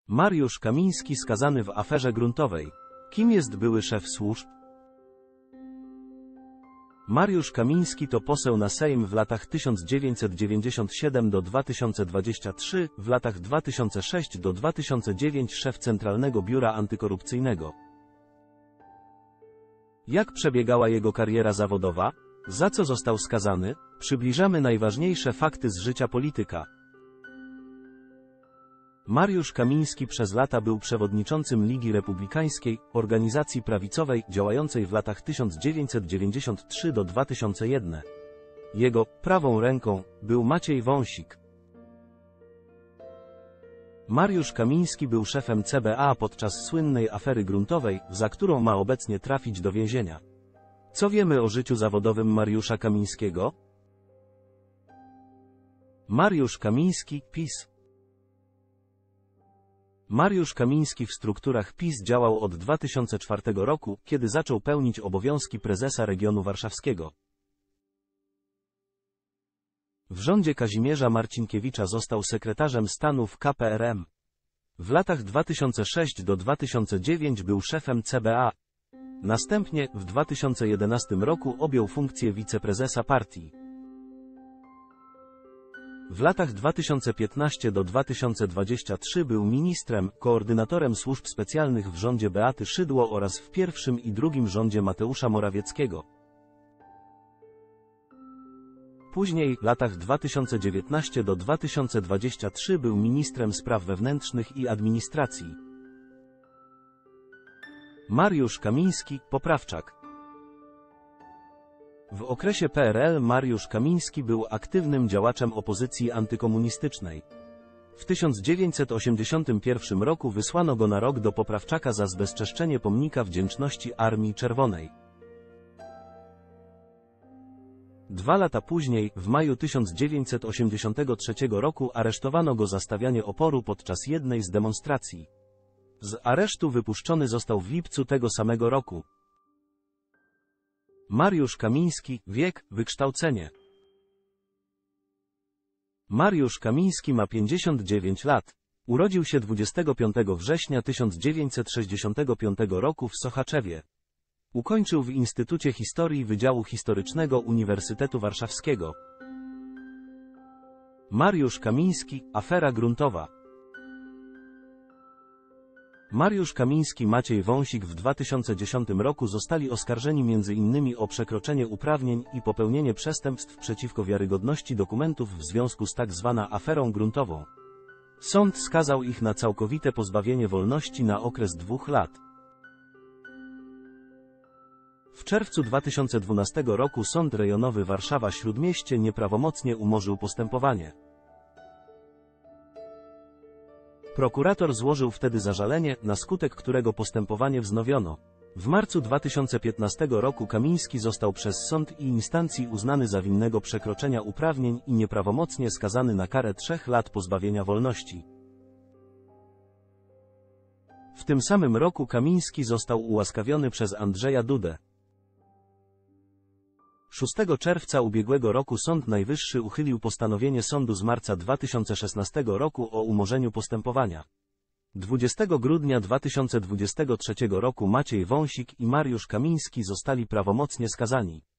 Mariusz Kamiński skazany w aferze gruntowej. Kim jest były szef służb? Mariusz Kamiński to poseł na Sejm w latach 1997 do 2023, w latach 2006 do 2009 szef Centralnego Biura Antykorupcyjnego. Jak przebiegała jego kariera zawodowa? Za co został skazany? Przybliżamy najważniejsze fakty z życia polityka. Mariusz Kamiński przez lata był przewodniczącym Ligi Republikańskiej, organizacji prawicowej działającej w latach 1993 do 2001. Jego prawą ręką był Maciej Wąsik. Mariusz Kamiński był szefem CBA podczas słynnej afery gruntowej, za którą ma obecnie trafić do więzienia. Co wiemy o życiu zawodowym Mariusza Kamińskiego? Mariusz Kamiński, PiS. Mariusz Kamiński w strukturach PiS działał od 2004 roku, kiedy zaczął pełnić obowiązki prezesa regionu warszawskiego. W rządzie Kazimierza Marcinkiewicza został sekretarzem stanu w KPRM. W latach 2006 do 2009 był szefem CBA. Następnie, w 2011 roku objął funkcję wiceprezesa partii. W latach 2015 do 2023 był ministrem, koordynatorem służb specjalnych w rządzie Beaty Szydło oraz w pierwszym i drugim rządzie Mateusza Morawieckiego. Później, w latach 2019 do 2023 był ministrem spraw wewnętrznych i administracji. Mariusz Kamiński, poprawczak. W okresie PRL Mariusz Kamiński był aktywnym działaczem opozycji antykomunistycznej. W 1981 roku wysłano go na rok do Poprawczaka za zbezczeszczenie pomnika wdzięczności Armii Czerwonej. 2 lata później, w maju 1983 roku aresztowano go za stawianie oporu podczas jednej z demonstracji. Z aresztu wypuszczony został w lipcu tego samego roku. Mariusz Kamiński, wiek, wykształcenie. Mariusz Kamiński ma 59 lat. Urodził się 25 września 1965 roku w Sochaczewie. Ukończył w Instytucie Historii Wydziału Historycznego Uniwersytetu Warszawskiego. Mariusz Kamiński, afera gruntowa. Mariusz Kamiński i Maciej Wąsik w 2010 roku zostali oskarżeni m.in. o przekroczenie uprawnień i popełnienie przestępstw przeciwko wiarygodności dokumentów w związku z tzw. aferą gruntową. Sąd skazał ich na całkowite pozbawienie wolności na okres 2 lat. W czerwcu 2012 roku Sąd Rejonowy Warszawa-Śródmieście nieprawomocnie umorzył postępowanie. Prokurator złożył wtedy zażalenie, na skutek którego postępowanie wznowiono. W marcu 2015 roku Kamiński został przez sąd i instancji uznany za winnego przekroczenia uprawnień i nieprawomocnie skazany na karę 3 lat pozbawienia wolności. W tym samym roku Kamiński został ułaskawiony przez Andrzeja Dudę. 6 czerwca ubiegłego roku Sąd Najwyższy uchylił postanowienie sądu z marca 2016 roku o umorzeniu postępowania. 20 grudnia 2023 roku Maciej Wąsik i Mariusz Kamiński zostali prawomocnie skazani.